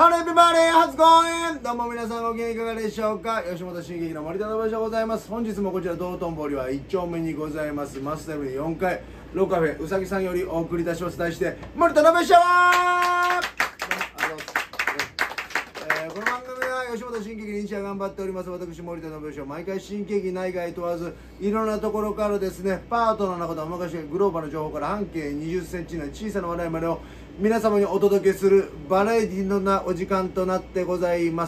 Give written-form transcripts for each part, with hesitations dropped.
ハローエビバーレー初公演。どうも皆さんご機嫌いかがでしょうか。吉本新喜劇の森田信でございます。本日もこちら道頓堀は1丁目にございますマスタイム4階ローカフェうさぎさんよりお送りいたします。題して森田信シャワー。この番組は吉本新喜劇認知が頑張っております私森田信翔、毎回新喜劇内外問わずいろんなところからですね、パートナーのことは昔グローバルな情報から半径20センチの小さな話題までを皆様にお届けするバラエティのなお時間となってございます。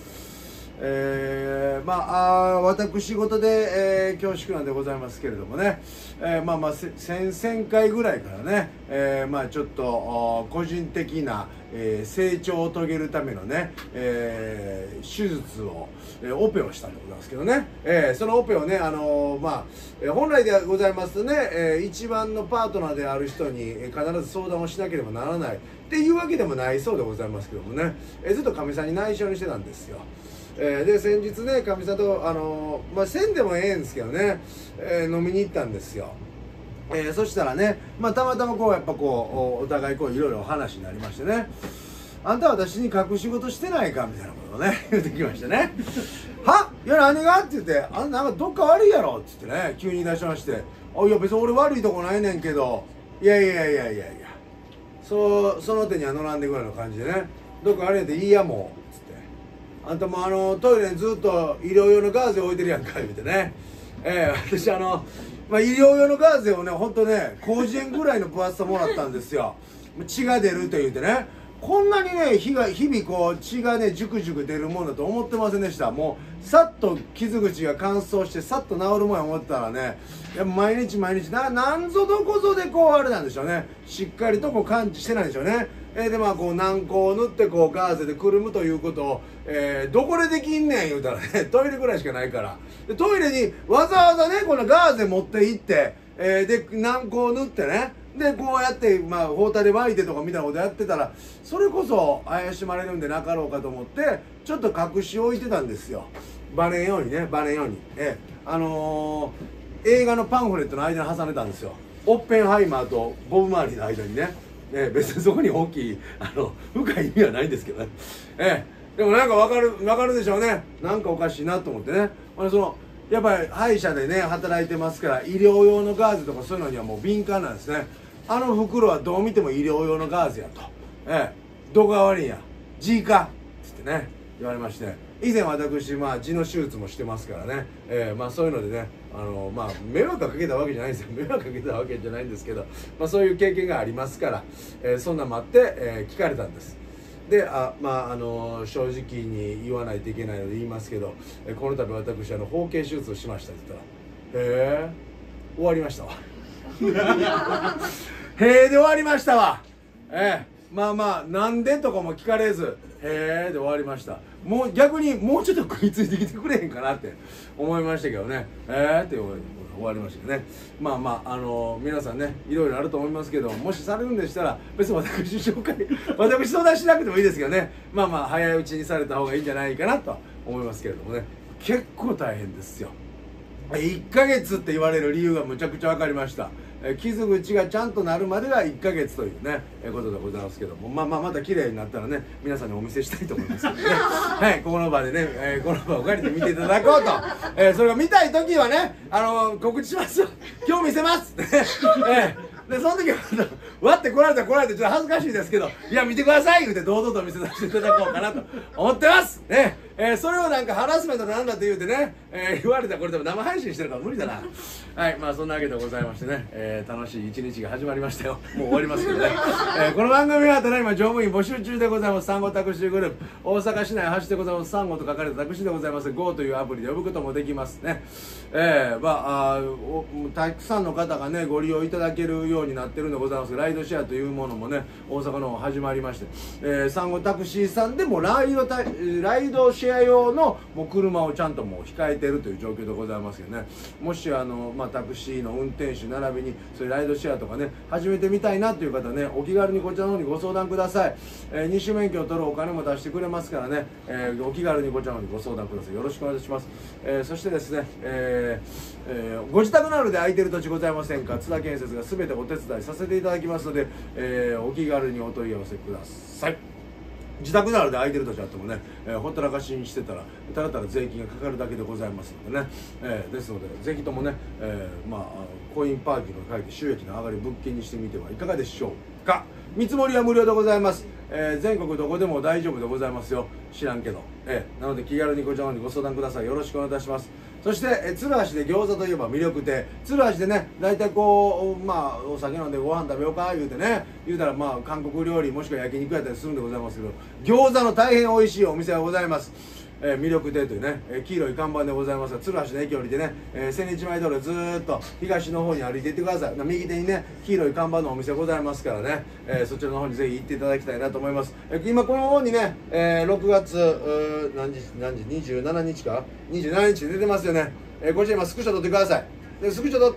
私事で、恐縮なんでございますけれどもね、先々回ぐらいからね、ちょっと個人的な、成長を遂げるためのね、手術を、オペをしたんでございますけどね、そのオペをね、本来ではございますとね、一番のパートナーである人に必ず相談をしなければならないっていうわけでもないそうでございますけどもね、ずっとかみさんに内緒にしてたんですよ。で先日ねかみさんとせんでもええんですけどね、飲みに行ったんですよ。そしたらね、たまたまこうやっぱこうお互いこういろいろ話になりましてね、あんた私に隠し事してないかみたいなことをね言ってきましてねはいや何がって言って、あんたなんかどっか悪いやろって言ってね急に言い出しまして、いや別に俺悪いとこないねんけど、いやその手には乗らんでぐらいの感じでね、どっかあれやっていいやもうあんたもトイレにずっと医療用のガーゼ置いてるやんか言うてね、私医療用のガーゼをねほんとね広辞苑ぐらいの分厚さもらったんですよ。血が出ると言うてね、こんなにね日々こう血がねジュクジュク出るもんだと思ってませんでした。もうさっと傷口が乾燥してさっと治るもんや思ってたらね、いや毎日なんぞどこぞでこうあれなんでしょうね、しっかりとこう感知してないんでしょうね。でこう軟膏を塗ってこうガーゼでくるむということを、どこでできんねん言うたらねトイレぐらいしかないから、でトイレにわざわざねこのガーゼ持って行って、で軟膏を塗ってね、でこうやって包帯で巻いてとかみたいなことやってたら、それこそ怪しまれるんでなかろうかと思ってちょっと隠し置いてたんですよ。バレんようにね、バレんように、映画のパンフレットの間に挟んでたんですよ。オッペンハイマーとボブ・マーリーの間にね、別にそこに大きい深い意味はないんですけどね、でもなんか分かるでしょうね、なんかおかしいなと思ってね。やっぱり歯医者でね働いてますから、医療用のガーゼとかそういうのにはもう敏感なんですね。袋はどう見ても医療用のガーゼやと、どこが悪いんや G かっつってね言われまして、以前私痔の手術もしてますからね、そういうのでね迷惑かけたわけじゃないんですよ、迷惑かけたわけじゃないんですけど、そういう経験がありますから、そんなんもあって、聞かれたんです。で正直に言わないといけないので言いますけど、この度私包茎手術をしましたって言ったら「へえ終わりましたわ」へえで終わりましたわ。なんでとかも聞かれず「へえで終わりました」。もう逆にもうちょっと食いついてきてくれへんかなって思いましたけどね、って終わりましたけどね。皆さんねいろいろあると思いますけど、もしされるんでしたら別に私相談しなくてもいいですけどね、早いうちにされた方がいいんじゃないかなと思いますけれどもね、結構大変ですよ。1ヶ月って言われる理由がむちゃくちゃ分かりました。傷口がちゃんとなるまでが1ヶ月というねことでございますけども、また綺麗になったらね皆さんにお見せしたいと思いますけどねここの場でね、この場を借りて見ていただこうと、それが見たい時はね告知しますよ、今日見せますでその時は割って来られたらちょっと恥ずかしいですけど、いや見てください言うて堂々と見せさせていただこうかなと思ってますね。それをなんかハラスメントなんだって言うてね、言われたらこれでも生配信してるから無理だな。そんなわけでございましてね、楽しい一日が始まりましたよ。もう終わりますけどね、この番組はただいま乗務員募集中でございます。産後タクシーグループ、大阪市内走ってございます。産後と書かれたタクシーでございます。 GO というアプリで呼ぶこともできますね。たくさんの方がねご利用いただけるようになってるんでございます。ライドシェアというものもね大阪の方始まりまして、産後タクシーさんでもライドシェア用のもう車をちゃんともう控えてるという状況でございますけどね、もしタクシーの運転手並びにそういうライドシェアとかね始めてみたいなという方ね、お気軽にこちらの方にご相談ください。二種免許を取るお金も出してくれますからね、お気軽にこちらの方にご相談ください。よろしくお願いします。そしてですね、ご自宅などで空いてる土地ございませんか、津田建設が全てお手伝いさせていただきますので、お気軽にお問い合わせください。 自宅などで空いてる時あってもね、ほったらかしにしてたらただただ税金がかかるだけでございますのでね、ですのでぜひともね、コインパーキングを書いて収益の上がる物件にしてみてはいかがでしょうか。見積もりは無料でございます。全国どこでも大丈夫でございますよ。知らんけど、なので気軽にこちらの方にご相談ください。よろしくお願いいたします。そして、鶴橋で餃子といえば魅力亭。鶴橋でね、大体こうお酒飲んでご飯食べようか言うてね、言うたら韓国料理もしくは焼肉やったりするんでございますけど、餃子の大変美味しいお店がございます。魅力亭というね、黄色い看板でございますが、鶴橋の駅降りてね、千日前通りずーっと東の方に歩いていってください。右手にね黄色い看板のお店ございますからね、そちらの方にぜひ行っていただきたいなと思います。今この方にね、6月何時27日か27日出てますよね。こちら今スクショ撮ってください。でスクショ撮って、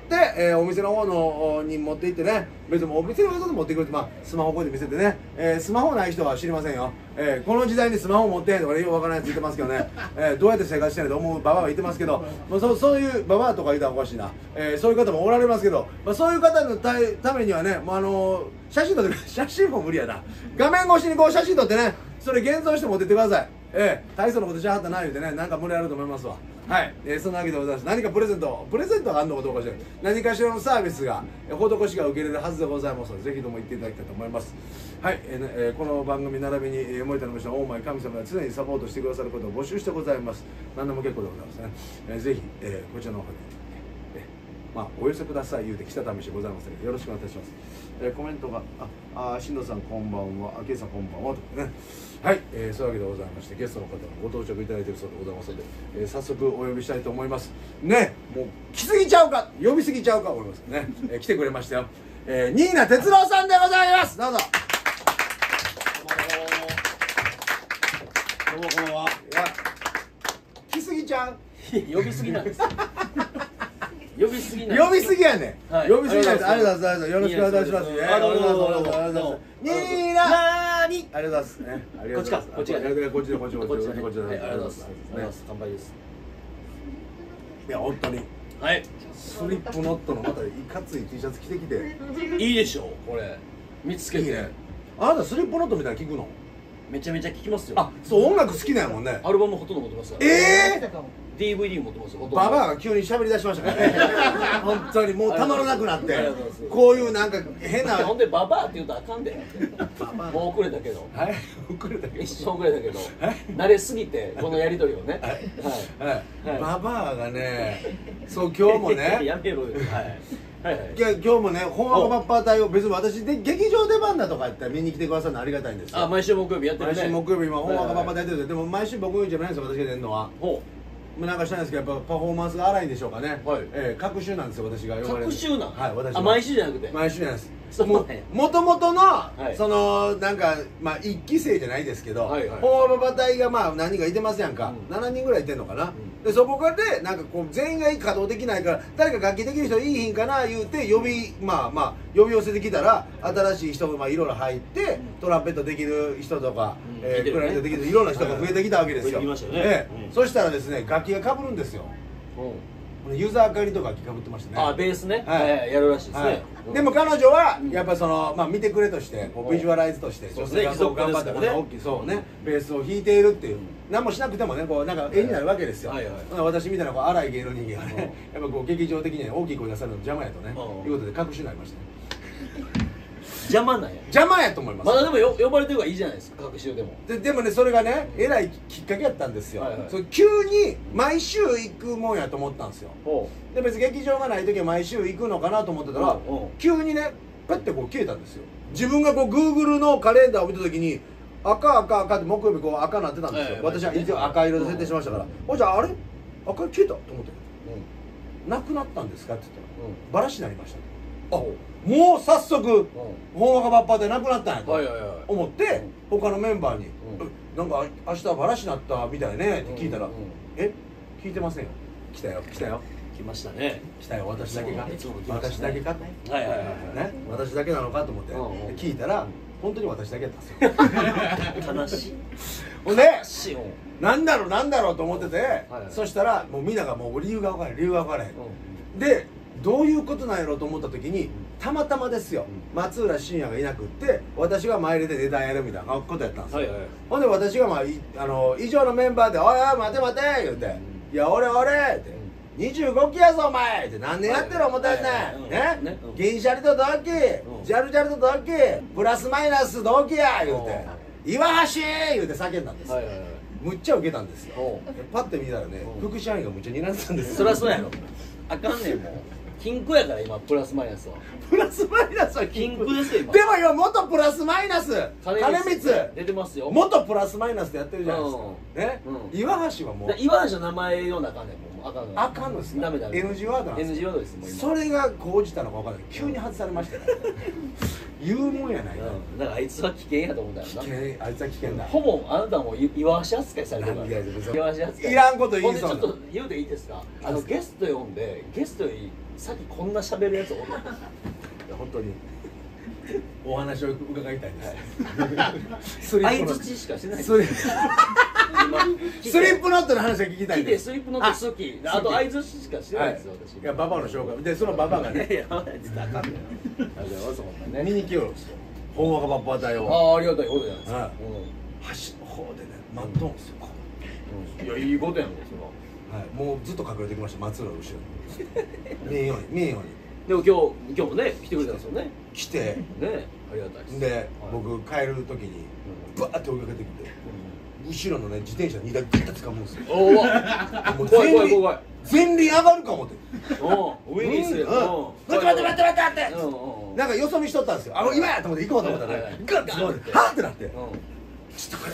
お店の方のに持って行ってね、別にお店の方で持ってくるって、スマホこうやって見せてね、スマホない人は知りませんよ。この時代にスマホ持ってへんとかよくわからないやつ言ってますけどね、どうやって生活してんのと思うババアが言ってますけど、そういうババアとか言ったらおかしいな、そういう方もおられますけど、そういう方のためにはね、写真撮って写真も無理やな、画面越しにこう写真撮ってね、それ現像して持ってってください。大層のことしはったな言うてね、なんか無理あると思いますわ。はい、そんなわけでございます。何かプレゼントがあるのかどうかしら、何かしらのサービスが施しが受けれるはずでございますので、ぜひとも行っていただきたいと思います。はい、この番組並びに森田の虫のオーマイ神様が常にサポートしてくださることを募集してございます。何でも結構でございますね。ぜひ、こちらの方にお寄せください言うて来た試しございますのでよろしくお願いいたします。コメントが新藤さんこんばんは、明恵さんこんばんはとね。はい、そういうわけでございまして、ゲストの方がご到着いただいているそうでございますので、早速お呼びしたいと思いますね。もう来すぎちゃうか呼びすぎちゃうか思いますね。来てくれましたよ、新名哲郎さんでございます。どうぞ。 どうもこんばんは。 来すぎちゃう呼びすぎなんです。呼びすぎなんです。 呼びすぎやねん。呼びすぎなんです。ありがとうございます。よろしくお願いします。 どうもどうも。 ニーナ。ありがとうございます。 こっちか。こっちか。 こっちで。ありがとうございます。 乾杯です。 いや本当に。 はい。 スリップノットのまたいかつい T シャツ着てきて。 いいでしょこれ。見つけて。 あなたスリップノットみたいな聞くの？ めちゃめちゃ聞きますよ。 あ、そう音楽好きなんやもんね。 アルバムほとんど持ってますから。DVD 持ってますよ。 ババアが急に喋り出しましたからね。本当にもうたまらなくなって、こういうなんか変な。 ほんでババアって言うとあかんで。もう遅れたけど。 はい。遅れたけど。 一瞬遅れたけど。慣れすぎてこのやり取りをね。 はい。ババアがね、そう今日もね。 やめろよ。はい。 今日もね、本赤バッパー隊を別に私で劇場出番だとかやったら見に来てくださるのありがたいんですよ。 毎週木曜日やってるね。 毎週木曜日今本赤バッパー隊やってるんです。でも毎週木曜日じゃないんですよ、私が出るのは。なんかしたんですけど、やっぱパフォーマンスが荒いんでしょうかね。隔週なんですよ、私が呼ばれる。 隔週なん？ はい、私。 毎週じゃなくて。 毎週じゃないです。もともとのそのなんか一期生じゃないですけど、本赤バッパー隊が何人かいてますやんか。7人ぐらいいてんのかな。でそこからでなんかこう全員が稼働できないから誰か楽器できる人いいひんかな言うて呼び寄せてきたら新しい人がいろいろ入ってトランペットできる人とかクラリネットできるいろんな人が増えてきたわけですよ。そしたらですね楽器がかぶるんですよ。ユーザー借りとか楽器かぶってましたね。 ベースね。やるらしいですね。 でも彼女はやっぱその見てくれとしてビジュアライズとして女性が頑張って大きいそうねベースを弾いているっていう何もしなくてもねこうなんか絵になるわけですよ。私みたいな荒い芸能人がねやっぱこう劇場的に大きい声出されるの邪魔やとねいうことで隠しになりましたね。 邪魔なんや。 邪魔やと思います。 まだでも呼ばれてるからいいじゃないですか隔週でも。 でもねそれがねえらいきっかけやったんですよ。急に毎週行くもんやと思ったんですよ。で別に劇場がない時は毎週行くのかなと思ってたら急にねパッてこう消えたんですよ。自分がこう Google のカレンダーを見た時に赤って木曜日こう赤なってたんですよ。私は一応赤色で設定しましたからじゃああれ赤消えたと思ってなくなったんですかって言ったらバラシになりました。もう早速本赤バッパーでなくなったんやと思って他のメンバーに「なんか明日バラシになったみたいね」って聞いたら「え聞いてませんよ来たよ来ましたね。 来たよ私だけか私だけか」と私だけなのかと思って聞いたら本当に私だけやったんですよ。 悲しい。 ほんでなんだろうと思っててそしたらもうみんながもう理由が分からへんでどういうことなんやろうと思った時にたまたまですよ、松浦慎也がいなくって私が前入れでネタやるみたいなことやったんですよ、ほんで私が以上のメンバーで「おいおい待て待て」言うて「いや俺俺」って「25期やぞお前」って「何年やってる思ったんねんね銀シャリと同期ジャルジャルと同期プラスマイナス同期や」言うて「岩橋」言うて叫んだんですよ。むっちゃウケたんですよ。パッて見たらね副社員がむっちゃ睨んでたんですよ。 そりゃそうやろ。あかんねんもう。金庫やから今プラスマイナスは。 プラスマイナスは金庫ですよ今。 でも今元プラスマイナス金光出てますよ。 元プラスマイナスでやってるじゃないですかね。岩橋はもう岩橋の名前言わなあかんねんもう。 あかんのですね。 ダメダメ。 NG ワードなんです。 NG ワードですもう今。 それが講じたのか分からない。急に外されましたよ。言うもんやないか。 だからあいつは危険やと思ったよな。 あいつは危険だ。 ほぼあなたも岩橋扱いされてるから。岩橋扱い。 いらんこと言いそうな。 ちょっと言うていいですか。ゲスト呼んでゲストよりさっきこんな喋るやつおる。 本当にお話を伺いたいです。 相づちしかしてない。 スリップノットの話は聞きたいです。 スリップノット好き。あと相づちしかしてないですよ私。 いやババアの紹介でそのババアがね。 いやあかんねん。 見に来よるんですよ。本若バッパー隊を。 ああありがたいことじゃないですか。 端の方でね待っとんですよ。 いやいいことやんけそれは。 はいもうずっと隠れてきました松浦の後ろに。見えんように見えんように。 でも今日もね来てくれたんですよね。 来てねありがたいです。 で僕帰る時にバーって追いかけてきて後ろのね自転車2台ギッと掴むんですよ。 おお怖い怖い怖い。 前輪上がるか思って。 上にする。 待って待って待って待ってってなんかよそ見しとったんですよ。今やと思って行こうと思ったらガッて掴んではーってなってちょっとこれ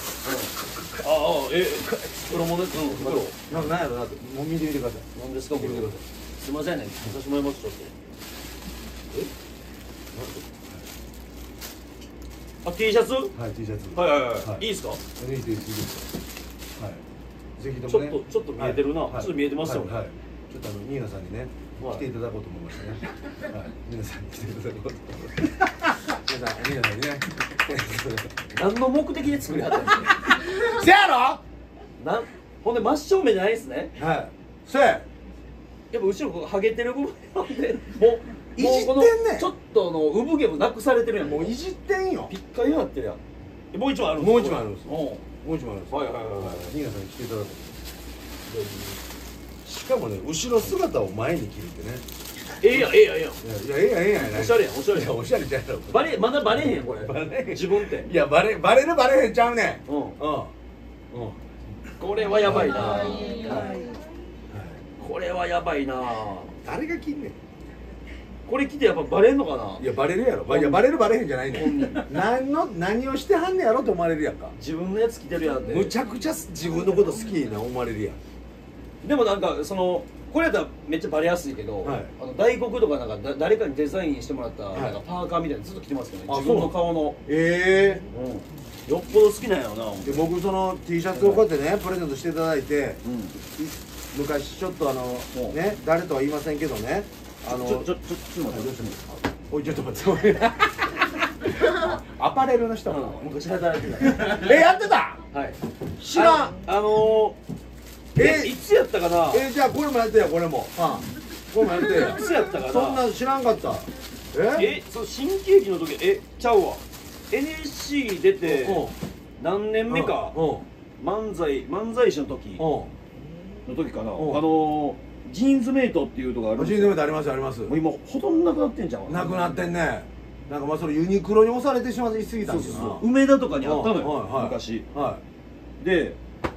袋もね袋なんやろなってもう見てみてください。 何ですかこれ。すいませんね私もいますちょっと。T シャツ？はい T シャツ。 いいですか？ いいですはい。ぜひともね。 ちょっと見えてるな。ちょっと見えてますよね。 ちょっとニーナさんにね来ていただこうと思いましたね。はい。ニーナさんに来ていただこうと思いました。ニーナさんにね。 何の目的で作りはったんですか？ せやろ？ ほんで真正面じゃないですね。 はい。せや。 やっぱ後ろこうハゲてる部分なんでいじってんねん。 ちょっと産毛もなくされてるやん。 もういじってんよ。 ピッカリになってるやん。もう一枚あるんです。 もう一枚あるんです。もう一枚あるんです。 はい。 ニーナさんに来ていただこう。しかもね後ろ姿を前に切るってね。 ええやん。 いやええやん。 おしゃれやんおしゃれやん。 おしゃれじゃん。 まだバレへんやんこれ。自分って。 いやバレるバレへんちゃうねん。 これはやばいな。これはやばいな。 誰が切んねん。 これ着てやっぱバレんのかな。 いやバレるやろ。いやバレるバレへんじゃないねん。何をしてはんねやろと思われるやんか。 自分のやつ着てるやんって。 むちゃくちゃ自分のこと好きな思われるやん。 でもなんかこれやったらめっちゃバレやすいけど、大黒とかなんか誰かにデザインしてもらったなんかパーカーみたいなずっと着てますけどね。自分の顔の。よっぽど好きなんやろな。 で僕その T シャツをこうやってねプレゼントしていただいて、昔ちょっとね誰とは言いませんけどねちょっと待って。 おいちょっと待って。アパレルの人昔働いてた。 やってた。 はい。 知らん。 いつやったかな。 じゃあこれもやってやこれも。これもやってや。 いつやったかな。 そんなん知らんかった。 そう新喜劇の時ちゃうわ。NSC 出て何年目か。漫才師の時かな。ジーンズメイトっていうとこあるんですよ。 ジーンズメイトありますあります。 もう今ほとんどなくなってんじゃん。 なくなってんね。なんかそれユニクロに押されてしまいすぎたんですよ。 梅田とかにあったのよ昔。で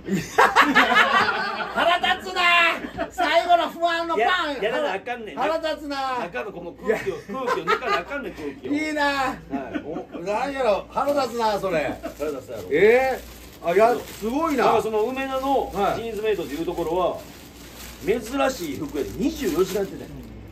腹立つな。最後の不安のパンやらなあかんねん。 腹立つな。 中のこの空気を抜かなあかんねん空気を。 いいな。何やろ腹立つなそれ。 腹立つやろ。 すごいな。 だからその梅田のジーンズメイトっていうところは珍しい服屋で24時間やってたよ。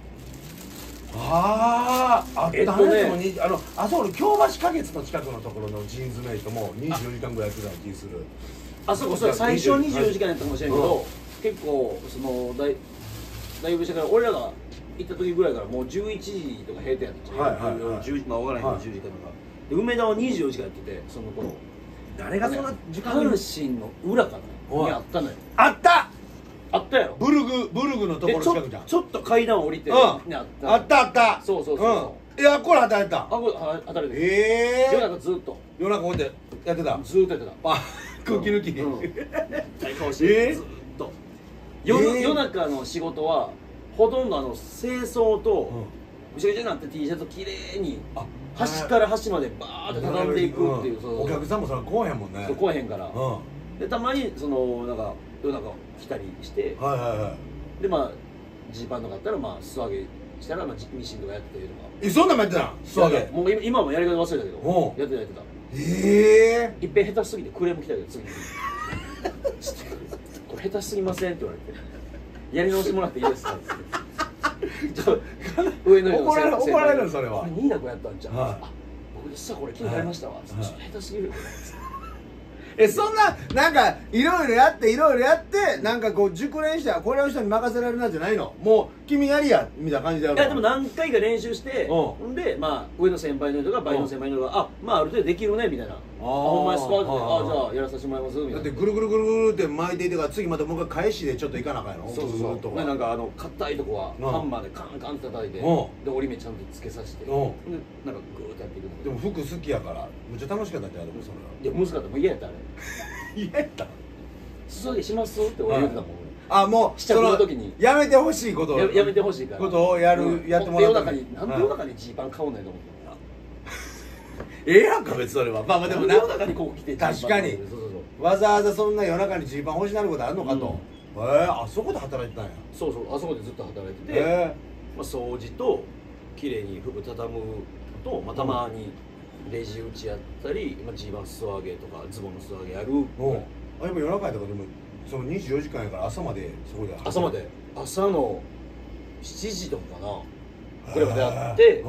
あったね。あそこの京橋花月の近くのところのジーンズメイトも24時間ぐらいやってた気する。 あそこ最初は24時間やったかもしれんけど結構だいぶしてから俺らが行った時ぐらいからもう11時とか閉店やったじゃん。10時まあ分からへんけど10時間とかで梅田は24時間やっててその頃誰がそんな時間阪神の裏かなにあったのよ。 あったあったやろ。 ブルグのところ近くじゃん。 ちょっと階段降りてうん、あったそうそうそう。 いや、これ働いてた。 これ働いてる。夜中ずっと夜中こうやってやってた。 ずっとやってた。 空気抜き大顔してずっと夜中の仕事はほとんど清掃とぐちゃぐちゃになって T シャツをきれいに端から端までバーって畳んでいくっていう。 お客さんもそれ来へんもんね。 来へんから。でたまになんか夜中来たりして、でまあジーパンとかあったらまあ素揚げしたらミシンとかやってとか。 そんなんもやってたん？素揚げ。 もう今もやり方忘れたけどやってた。いっぺん下手すぎてクレーム来たけど次にこれ下手すぎませんって言われてやり直してもらっていいですかって上の人怒られるのそれは。 これ新名子やったんじゃん。僕実はこれ気になりましたわ。下手すぎる。 そんななんかいろいろやってなんかこう熟練したこれを人に任せられるなんじゃないの？もう君やりやみたいな感じでやるの？ いやでも何回か練習してんでまあ上の先輩の人が倍の先輩の人がまあある程度できるねみたいな。ほんまですかってじゃあやらさせてもらいますみたいな。 だってぐるぐるぐるぐるって巻いていてから次またもう一回返しでちょっといかなあかんやろ。 そうなんか硬いとこはハンマーでカンカンって叩いてで折り目ちゃんとつけさせてなんかグーってやっていく。 でも服好きやからめっちゃ楽しかったんじゃん。でもそれいや難かった。もう嫌やったあれ。 嫌やった？ 素揚げしますって俺言ってたもん。 もう試着の時にやめてほしいことやめてほしいからことをやってもらった夜中になんで夜中にジーパン買うねんと思って。 やんか別それは。まあでも夜中にここ来て確かにわざわざそんな夜中にジーパン欲しなることあるのかと。あそこで働いてたんや。 そうあそこでずっと働いてて掃除と綺麗に服畳むとたまにレジ打ちやったりジーパン素揚げとかズボンの素揚げやる。 やっぱ夜中やとかでもその24時間やから朝までそこで朝まで朝の7時とかかなぐらいまでやって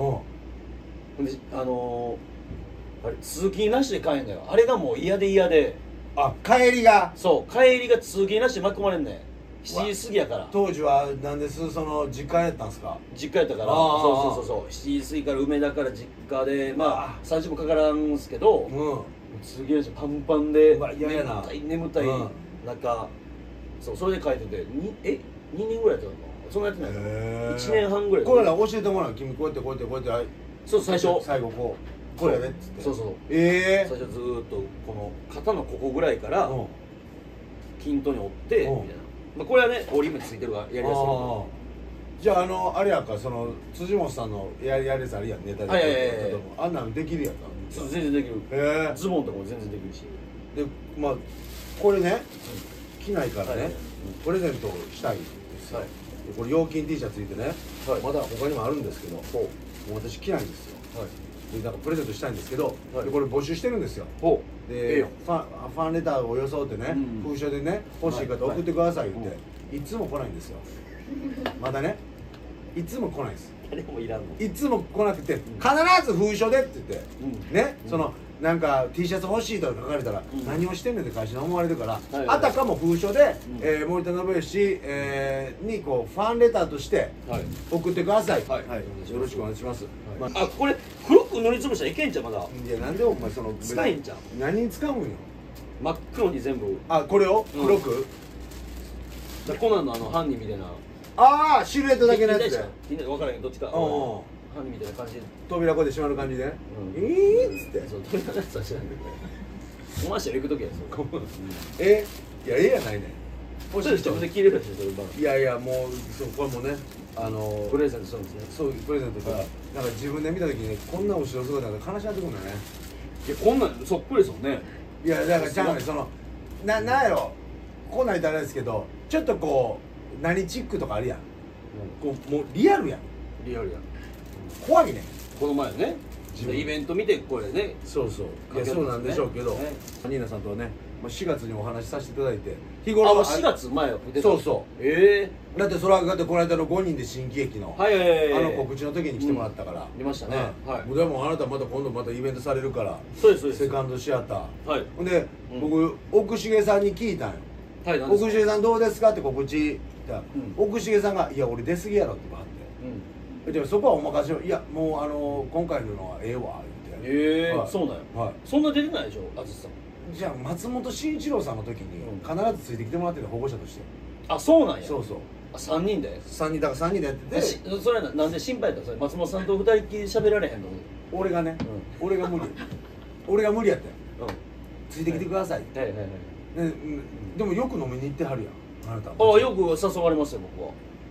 あれ通勤なしで帰んのよ。あれがもう嫌で帰りがそう帰りが通勤なしで巻き込まれんねん。7時過ぎやから。 当時はなんですその実家やったんすか？ 実家やったからそう7時過ぎから梅田から実家でまあ30分かからんすけど通勤なしパンパンで眠たい中それで書いてて2年ぐらいやったのかな。そんなやってないの1年半ぐらい。 これら教えてもらう。君こうやってそう最初最後これやでっつって。 最初ずーっとこの肩のここぐらいから均等に折ってみたいな。これはね折り目ついてるからやりやすい。 じゃああれやんかその辻本さんのやるやつあるやんネタで。あんなのできるやんか。 全然できる。ズボンとかも全然できるし。 でまあこれね着ないからねプレゼントしたいんですよ。これ陽金 T シャツついてねまだ他にもあるんですけどもう私着ないんですよ。でなんかプレゼントしたいんですけどでこれ募集してるんですよ。でファンレターを装ってね封書でね欲しい方送ってくださいっていつも来ないんですよ。まだねいつも来ないです。 誰もいらんの。 いつも来なくて必ず封書でって言ってねそのなんか T シャツ欲しいとか書かれたら何をしてんねんって会社に思われるからあたかも封書で森田信義にこうファンレターとして送ってください。よろしくお願いします。 これ黒く塗りつぶしたらいけんじゃんまだ。 いやなんでお前その使えんじゃん。 何に使うんよ。 真っ黒に全部。 これを黒くコナンの犯人みたいなシルエットだけのやつで分からへんどっちか犯人みたいな感じで扉こうで閉まる感じでっつって扉のやつは知らんけどコマーシャル行く時やいややないねん。 自分で着れるやつでいやもうこれもねプレゼントするんですね。 そうプレゼントとかなんか自分で見た時にこんな後ろ姿なんか悲しなってくるんだよね。 いやこんなんそっくりですもんね。 いやだからちゃうねそのなんやろこんなん言ったらあれですけどちょっとこう何チックとかあるやんこうもうリアルやん。 リアルやん。 怖いねこの前ねイベント見てこれねそういやそうなんでしょうけどニーナさんとはね4月にお話しさせていただいて日頃 4月前は出た。 そうだってそれはだってこの間の5人で新喜劇の告知の時に来てもらったから出ましたね。 でもあなたまた今度またイベントされるからそうですセカンドシアターほんで僕奥重さんに聞いたんよ。奥重さんどうですかって告知奥重さんが「いや俺出過ぎやろ」って言わはってでもそこはお任せを「いやもう今回のはええわ」言ってそうなんや。そんな出てないでしょ淳さん。 じゃあ松本慎一郎さんの時に必ずついてきてもらってて保護者としてあ、そうなんや。 そうそう、 あ、3人で 3人だから3人でやってて、 それはなんで心配やったの？それ松本さんと2人っきり喋られへんの？ 俺がね、俺が無理やったよ、ついてきてくださいって、 はいはいはい。 でもよく飲みに行ってはるやんあなた。 あ、よく誘われますよ僕は。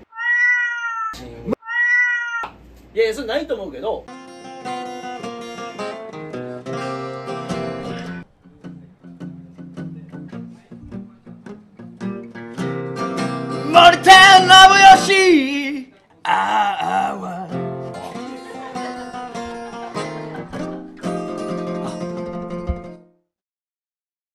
いやいや、それないと思うけど。森田信義、ああは